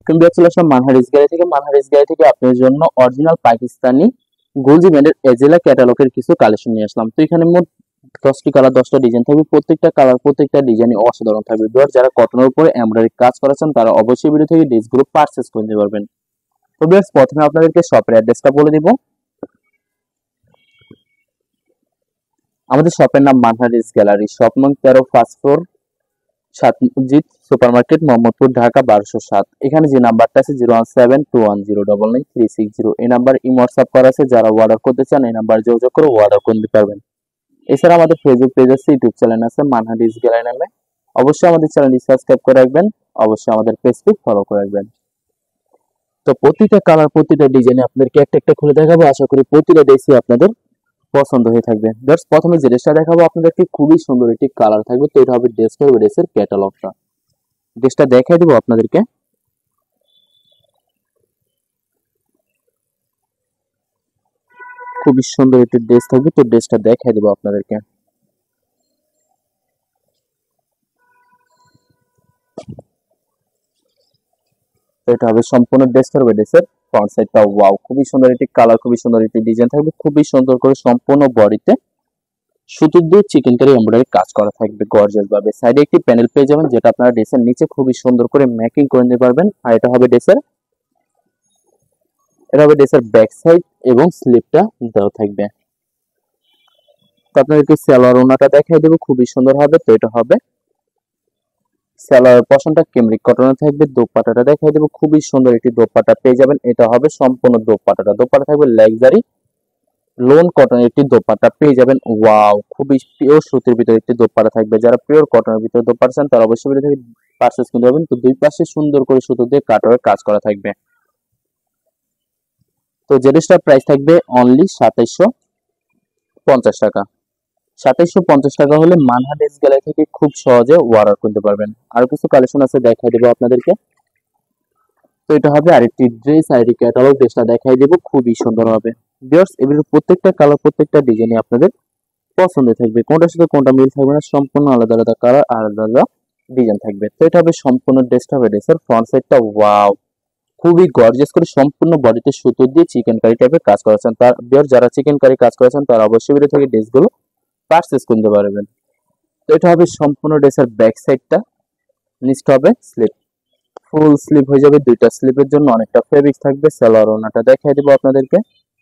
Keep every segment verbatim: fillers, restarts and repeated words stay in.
তুমি চলে আসলাম মানহারিস গাড়ি থেকে। মানহারিস গাড়ি থেকে আপনার জন্য অরিজিনাল পাকিস্তানি গুলজি ব্র্যান্ডের এজেলা ক্যাটালগের কিছু কালেকশন নিয়ে আসলাম। তো এখানে মোট দশটি কালার, দশটা ডিজাইন থাকবে। প্রত্যেকটা কালার, প্রত্যেকটা ডিজাইন অসাধারণ থাকবে। ধর যারা কটনের উপরে এমব্রয়ডারি কাজ করেছেন তারা অবশ্যই ভিডিও থেকে ড্রেসগুলো পারচেজ করে নিতে পারবেন। তো ভিউয়ার্স, প্রথমে আপনাদেরকে শপের অ্যাড্রেসটা বলে দিব। আমাদের শপের নাম মানহারিস গ্যালারি, শপ নং তেরো, first floor, Satmasjid super market, Mohammadpur, Dhaka বারোশো সাত। এখানে যে নাম্বারটা আছে zero one seven two one zero double nine three six zero, এই নাম্বার ইমো হোয়াটসঅ্যাপ করা আছে। যারা অর্ডার করতে চান এই নাম্বার যোগাযোগ করে অর্ডার করে নিতে পারবেন। এছাড়া আমাদের ফেসবুক পেজ আছে, ইউটিউব চ্যানেল আছে মানহারিস গ্যালারি নামে। অবশ্যই আমাদের চ্যানেলটি সাবস্ক্রাইব করে রাখবেন, অবশ্যই আমাদের পেজটি ফলো করে রাখবেন। তো প্রতিটা কালার, প্রতিটা ডিজাইনে আপনাদেরকে একটা একটা খুলে দেখাবো। আশা করি প্রতিটা ড্রেসই আপনাদের পছন্দ হয়ে থাকবে। জাস্ট প্রথমে যে ড্রেসটা দেখাবো আপনাদেরকে খুবই সুন্দর একটি কালার থাকবে। তো এটা হবে ড্রেস করবে, ড্রেসের ক্যাটালগটা ড্রেসটা দেখাই দিব আপনাদেরকে। খুবই সুন্দর একটি ড্রেস থাকবে। তো ড্রেসটা দেখাই দিব আপনাদেরকে। তো এটা হবে সম্পূর্ণ ড্রেস করবে, ড্রেসের ফ্রন্ট সাইডটা ওয়াও, খুবই সুন্দর একটি কালার, খুবই সুন্দর একটি ডিজাইন থাকবে। খুবই সুন্দর করে সম্পূর্ণ বডিতে সুতো দিয়ে চিকেন কারি এমব্রয়ডারি কাজ করা থাকবে গর্জিয়াস ভাবে। সাইডে একটি প্যানেল পেয়ে যাবেন, যেটা আপনারা ড্রেসের নিচে খুবই সুন্দর করে মেকিং করে নিতে পারবেন। আর এটা হবে ড্রেসের এটা হবে ড্রেসের ব্যাক সাইড এবং স্লিপটা দেওয়া থাকবে। তো আপনাদেরকে সালোয়ার ওনাটা দেখাই দেবো, খুবই সুন্দর হবে। তো এটা হবে সালোয়ার পশনটা কেমরিক কটনের থাকবে। দোপাট্টাটা দেখাই দেবো, খুবই সুন্দর একটি দোপাট্টা পেয়ে যাবেন। এটা হবে সম্পূর্ণ দোপাট্টাটা দোপাট্টা থাকবে লাক্সারি লোন কটনের একটি দোপাট্টা পেয়ে যাবেন। ওয়াও, খুবই পিওর সুতির ভিতরে একটি দোপাট্টা থাকবে। যারা পিওর কটনের ভিতরে দোপাট্টা চান তারা অবশ্যই ভিডিও থেকে পারচেজ করতে পারবেন। তো দুই পাশে সুন্দর করে সুতো দিয়ে কাটওয়ার্ক কাজ করা থাকবে। তো যে ড্রেসটার প্রাইস থাকবে অনলি সাতাইশশো পঞ্চাশ টাকা। সাতাইশশো পঞ্চাশ টাকা হলে মানহা ড্রেস গ্যালারি থেকে খুব সহজে অর্ডার করতে পারবেন। আরো কিছু কালেকশন আছে, দেখাই দেবো আপনাদেরকে। তো এটা হবে আরেকটি ড্রেস, আইডি ক্যাটালগ। ড্রেসটা দেখাই দেবো, খুবই সুন্দর হবে। ভিউয়ার্স, এগুলোর প্রত্যেকটা কালার, প্রত্যেকটা ডিজাইনে আপনাদের পছন্দ থাকবে। কোনটার সাথে কোনটা মিল থাকবে না, সম্পূর্ণ আলাদা আলাদা কালার, আলাদা আলাদা ডিজাইন থাকবে। তো এটা হবে সম্পূর্ণ ড্রেসটা হবে ড্রেসের ফ্রন্ট সাইডটা ওয়াও, খুবই গর্জিয়াস করে সম্পূর্ণ বডিতে সুতো দিয়ে চিকেন কারি টাইপের কাজ করেছেন। তার ভিউয়ার যারা চিকেন কারি কাজ করেছেন তারা অবশ্যই ভিডিও থেকে ড্রেসগুলো পারচেজ করতে পারবেন। তো এটা হবে সম্পূর্ণ ড্রেসের ব্যাক সাইডটা, নিচটা হবে স্লিপ, ফুল স্লিপ হয়ে যাবে। দুইটা স্লিপের জন্য অনেকটা ফেব্রিক থাকবে। সালোয়ার ওনাটা দেখাই দেবো আপনাদেরকে।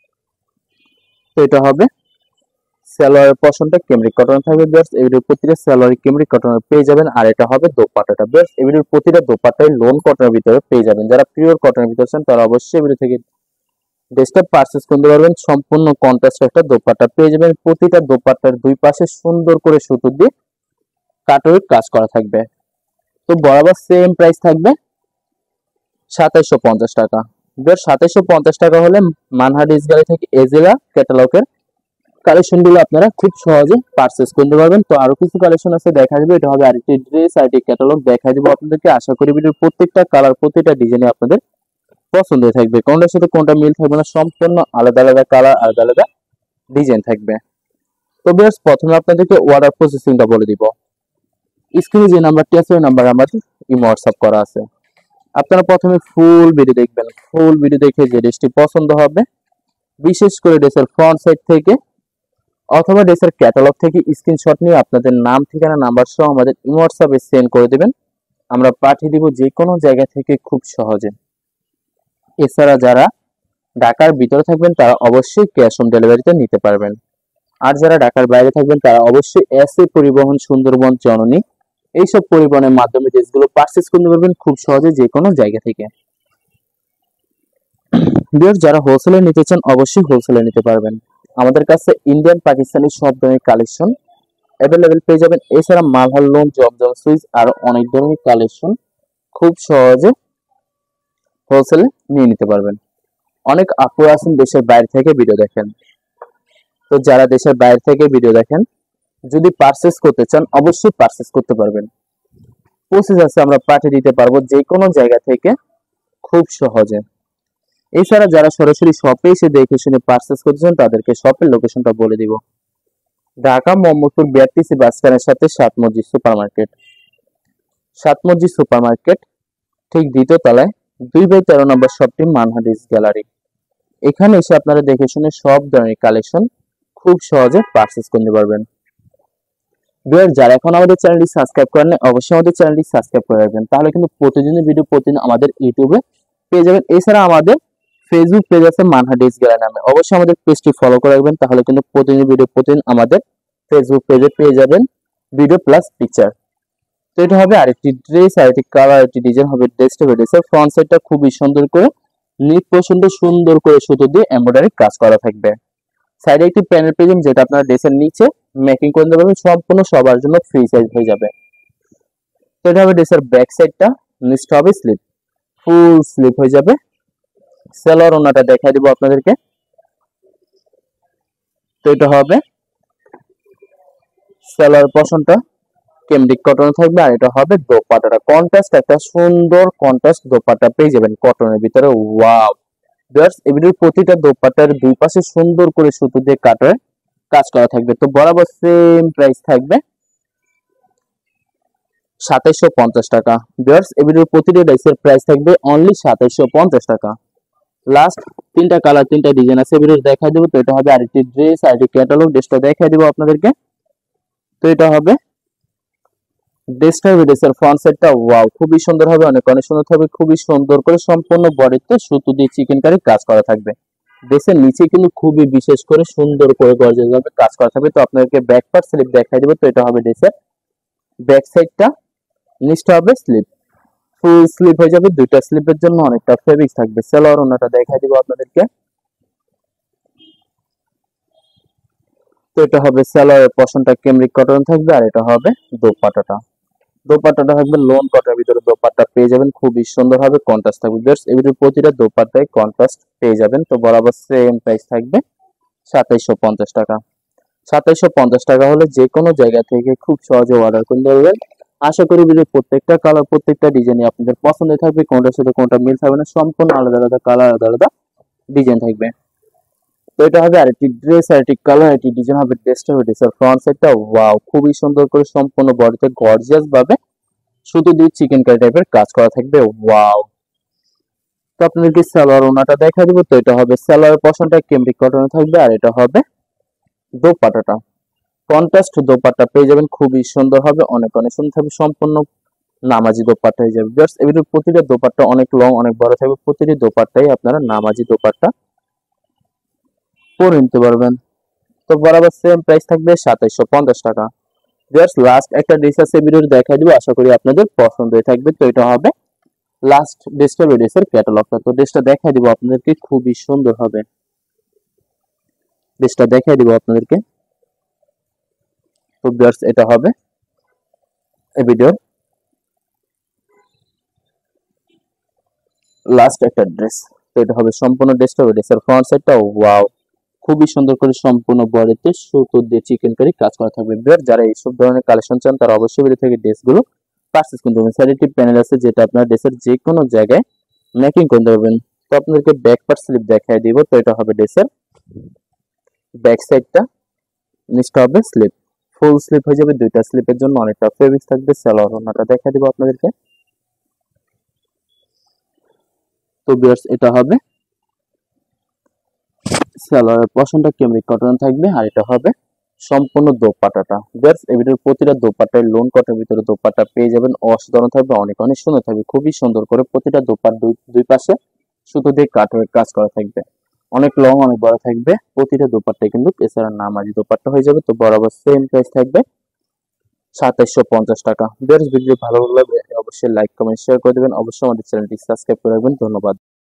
তো এটা হবে সালোয়ারের পশনটা কেমরিক কটন থাকবে। বেস্ট এগুলোর প্রতিটা সালোয়ারি কেমরিক কটনের পেয়ে যাবেন। আর এটা হবে দোপাট্টাটা। বেস্ট এগুলোর প্রতিটা দোপাট্টাই লোন কটনের ভিতরে পেয়ে যাবেন। যারা পিওর কটনের ভিতরে চান তারা অবশ্যই এগুলো থেকে ড্রেসটা পারচেজ করতে পারবেন। সম্পূর্ণ কন্ট্রাস্ট একটা দোপাট্টা পেয়ে যাবেন। প্রতিটা দোপাট্টার দুই পাশে সুন্দর করে সুতো দিয়ে কাটওয়ার্ক কাজ করা থাকবে। তো বরাবর সেম প্রাইস থাকবে সাতাইশশো পঞ্চাশ টাকা। বেশ সাতাইশশো পঞ্চাশ টাকা হলে মানহা ড্রেস গ্যালারি থেকে এজেলা ক্যাটালগের কালেকশন গুলো আপনারা খুব সহজে পারচেজ করতে পারবেন। তো আরো কিছু কালেকশন আছে, দেখা যাবে। এটা হবে আরেকটি ড্রেস, আরেকটি ক্যাটালগ দেখাই দেবো আপনাদেরকে। আশা করি ভিডিওর প্রত্যেকটা কালার, প্রত্যেকটা ডিজাইনে আপনাদের পছন্দ থাকবে। কোনটার সাথে কোনটা মিল থাকবে না, সম্পূর্ণ আলাদা আলাদা কালার, আলাদা আলাদা ডিজাইন থাকবে। তো বেশ প্রথমে আপনাদেরকে অর্ডার প্রসেসিংটা বলে দিব। স্ক্রিনে যে নাম্বারটি আছে ওই নাম্বার আমাদের ইমো হোয়াটসঅ্যাপ করা আছে। আপনারা প্রথমে ফুল ভিডিও দেখবেন। ফুল ভিডিও দেখে যে ড্রেসটি পছন্দ হবে, বিশেষ করে ড্রেসের ফ্রন্ট সাইড থেকে অথবা ড্রেসের ক্যাটালগ থেকে স্ক্রিনশট নিয়ে আপনাদের নাম, ঠিকানা, নাম্বার সহ আমাদের ইমো হোয়াটসঅ্যাপে সেন্ড করে দেবেন। আমরা পাঠিয়ে দিব যে কোনো জায়গা থেকে খুব সহজে। এছাড়া যারা ঢাকার ভিতরে থাকবেন তারা অবশ্যই ক্যাশ অন ডেলিভারিতে নিতে পারবেন। আর যারা ঢাকার বাইরে থাকবেন তারা অবশ্যই এসএ পরিবহন, সুন্দরবন, জননী এইসব পরিবহনের মাধ্যমে ড্রেসগুলো পারচেজ করতে পারবেন খুব সহজে যে কোনো জায়গা থেকে। ভিউয়ার্স, যারা হোলসেলে নিতে চান অবশ্যই হোলসেলে নিতে পারবেন। আমাদের কাছে ইন্ডিয়ান, পাকিস্তানি সব ধরনের কালেকশন অ্যাভেলেবেল পেয়ে যাবেন। এছাড়া মালহার লোন, জমজম সুইচ আরো অনেক ধরনের কালেকশন খুব সহজে হোলসেলে নিয়ে নিতে পারবেন। অনেক আপু আছেন দেশের বাইরে থেকে ভিডিও দেখেন। তো যারা দেশের বাইরে থেকে ভিডিও দেখেন, যদি পারচেজ করতে চান অবশ্যই পারচেজ করতে পারবেন। প্রসেস আছে, আমরা পাঠিয়ে দিতে পারবো যে কোনো জায়গা থেকে খুব সহজে। এছাড়া যারা সরাসরি শপে এসে দেখে শুনে পারচেজ করতে চান তাদেরকে শপের লোকেশনটা বলে দিব। ঢাকা মোহাম্মদপুর বিআরটিসি বাস স্ট্যান্ডের সাথে Satmasjid super market. Satmasjid super market ঠিক দ্বিতীয় তলায় দুই বাই তেরো নম্বর শপটি মানহা ড্রেস গ্যালারি। এখানে এসে আপনারা দেখে শুনে সব ধরনের কালেকশন খুব সহজে পারচেজ করতে পারবেন। ভিউয়ার যারা এখন আমাদের চ্যানেলটি সাবস্ক্রাইব করেন নাই, অবশ্যই আমাদের চ্যানেলটি সাবস্ক্রাইব করে রাখবেন, তাহলে কিন্তু প্রতিদিনের ভিডিও প্রতিদিন আমাদের ইউটিউবে পেয়ে যাবেন। এছাড়া আমাদের ফেসবুক পেজ আছে মানহা ড্রেস গ্যালারি নামে, অবশ্যই আমাদের পেজটি ফলো করে রাখবেন, তাহলে কিন্তু প্রতিদিন ভিডিও প্রতিদিন আমাদের ফেসবুক পেজে পেয়ে যাবেন ভিডিও প্লাস পিকচার। তো এটা হবে আরেকটি ড্রেস, আরেকটি কালার, আরেকটি ডিজাইন হবে ড্রেসটা ড্রেসের ফ্রন্ট সাইডটা খুবই সুন্দর করে নিট পছন্দ সুন্দর করে সুতো দিয়ে এমব্রয়ডারি কাজ করা থাকবে। সাইডে একটি প্যানেল পেয়ে যাবেন, যেটা আপনারা ড্রেসের নিচে মেকিং করে নিতে পারবেন, সম্পূর্ণ সবার জন্য ফ্রি সাইজ হয়ে যাবে। তো এটা হবে ড্রেসের ব্যাক সাইডটা, নিচটা হবে স্লিপ, ফুল স্লিপ হয়ে যাবে। সেলর ওনাটা দেখাই দিব আপনাদেরকে। তো এটা হবে সেলর পশনটা কেমডিক কটন থাকবে, আর এটা হবে দোপাট্টাটা কন্ট্রাস্ট, একটা সুন্দর কন্ট্রাস্ট দোপাট্টা পেয়ে যাবেন কটনের ভিতরে। ওয়াও ভিউয়ার্স, এগুলোর প্রতিটা দোপাট্টার দুই পাশে সুন্দর করে সুতো দিয়ে কাটরে কাজ করা থাকবে। তো বরাবর সেম প্রাইস থাকবে সাতাইশশো পঞ্চাশ টাকা। ভিউয়ার্স, এগুলোর প্রতিটা ড্রেসের প্রাইস থাকবে অনলি সাতাইশশো পঞ্চাশ টাকা। লাস্ট তিনটা কালার তিনটা ডিজাইন আছে, এগুলো দেখাই দেবো। তো এটা হবে আরেকটি ড্রেস, আরেকটি ক্যাটালগ, ড্রেসটা দেখাই দিব আপনাদেরকে। তো এটা হবে ড্রেসটা ড্রেসের ফ্রন্ট সাইডটা ওয়াও খুবই সুন্দর হবে, অনেক অনেক সুন্দর হবে, খুবই সুন্দর করে সম্পূর্ণ বডিতে সুতো দিয়ে চিকেন কারি কাজ করা থাকবে। ড্রেসের নিচে কিন্তু খুবই বিশেষ করে সুন্দর করে গর্জিয়াস ভাবে কাজ করা থাকবে। তো আপনাদেরকে ব্যাক পার্ট স্লিপ দেখাই দেবো। তো এটা হবে ড্রেসের ব্যাক সাইডটা, নিচটা হবে স্লিপ, ফুল স্লিপ হয়ে যাবে। দুইটা স্লিপের জন্য অনেকটা ফেব্রিক থাকবে। সেলোয়ার ওনাটা দেখাই দিব আপনাদেরকে। তো এটা হবে সেলোয়ারের পশনটা কেমরিক কটন থাকবে, আর এটা হবে দোপাট্টাটা। দোপাট্টাটা থাকবে লোন কটনের ভিতরে দোপাট্টা পেয়ে যাবেন, খুবই সুন্দর হবে, কন্ট্রাস্ট থাকবে। ভিউয়ার্স, এর ভিতরে প্রতিটা দোপাট্টায় কন্ট্রাস্ট পেয়ে যাবেন। তো বরাবর সেম প্রাইস থাকবে সাতাইশশো পঞ্চাশ টাকা। সাতাইশশো পঞ্চাশ টাকা হলে যে কোনো জায়গা থেকে খুব সহজে অর্ডার করতে পারবেন। আশা করি ভিডিও প্রত্যেকটা কালার প্রত্যেকটা ডিজাইনই আপনাদের পছন্দের থাকবে, কোনটার সাথে কোনটা মিল থাকবে না, সম্পূর্ণ আলাদা আলাদা কালার আলাদা আলাদা ডিজাইন থাকবে। তো এটা হবে আরেকটি ড্রেস, আরেকটি কালার, আরেকটি ডিজাইন হবে ড্রেসটা হবে ড্রেসের ফ্রন্ট সাইডটা ওয়াও খুবই সুন্দর করে সম্পূর্ণ বডিতে গর্জিয়াস ভাবে শুধু দিয়ে চিকেন কারি টাইপের কাজ করা থাকবে। ওয়াও, তো আপনাদেরকে সালোয়ার ওনাটা দেখা দিব। তো এটা হবে সালোয়ার পশনটা কেমব্রিক কটনে থাকবে, আর এটা হবে দোপাট্টাটা কন্ট্রাস্ট দোপাট্টা পেয়ে যাবেন, খুবই সুন্দর হবে, অনেক অনেক সুন্দর থাকবে, সম্পূর্ণ নামাজি দোপাট্টা হয়ে যাবে। জাস্ট এর প্রতিটা দোপাট্টা অনেক লং অনেক বড় থাকবে, প্রতিটি দোপাট্টাই আপনারা নামাজি দোপাট্টা পরে নিতে পারবেন। তো বরাবর সেম প্রাইস থাকবে সাতাইশশো পঞ্চাশ টাকা। জাস্ট লাস্ট একটা ড্রেস আছে ভিডিওতে দেখাই দিব, আশা করি আপনাদের পছন্দ হয়ে থাকবে। তো এটা হবে লাস্ট ড্রেসটা ড্রেসের ক্যাটালগটা। তো ড্রেসটা দেখাই দিব আপনাদেরকে, খুবই সুন্দর হবে, ড্রেসটা দেখাই দিব আপনাদেরকে। তো ভিউয়ার্স, এটা হবে এই ভিডিওর লাস্ট একটা ড্রেস। তো এটা হবে সম্পূর্ণ ড্রেসটা ড্রেসের ফ্রন্ট সাইডটা ওয়াও খুবই সুন্দর করে সম্পূর্ণ বডিতে সুতো দিয়ে চিকেন কারি কাজ করা থাকবে। ভিউয়ার, যারা এইসব ধরনের কালেকশন চান তারা অবশ্যই ভিডিও থেকে ড্রেসগুলো পারচেজ করতে পারবেন। সাইডে একটি প্যানেল আছে, যেটা আপনার ড্রেসের যে কোনো জায়গায় মেকিং করতে পারবেন। তো আপনাদেরকে ব্যাক পার্ট স্লিপ দেখাই দিব। তো এটা হবে ড্রেসের ব্যাক সাইডটা, নিচটা হবে স্লিপ, ফুল স্লিপ হয়ে যাবে। দুইটা স্লিপের জন্য অনেকটা ফেব্রিক থাকবে। সালোয়ার ওনাটা দেখাই দিব আপনাদেরকে। তো ভিউয়ার্স, এটা হবে সালোয়ারের পশনটা কেমরিক কটন থাকবে, আর এটা হবে সম্পূর্ণ দোপাট্টাটা। ভিউয়ার্স, এই ভিডিওর প্রতিটা দোপাট্টায় লোন কটনের ভিতরে দোপাট্টা পেয়ে যাবেন, অসাধারণ থাকবে, অনেক অনেক সুন্দর থাকবে, খুবই সুন্দর করে প্রতিটা দোপাট দুই দুই পাশে সুতো দিয়ে কাটওয়ার্ক কাজ করা থাকবে, অনেক লং অনেক বড় থাকবে প্রতিটা দোপাট্টায় কিন্তু। এছাড়া নামাজি দোপাট্টা হয়ে যাবে। তো বরাবর সেম প্রাইস থাকবে সাতাইশশো পঞ্চাশ টাকা। ভিউয়ার্স, ভিডিও ভালো লাগলে অবশ্যই লাইক কমেন্ট শেয়ার করে দেবেন, অবশ্যই আমাদের চ্যানেলটি সাবস্ক্রাইব করে রাখবেন। ধন্যবাদ।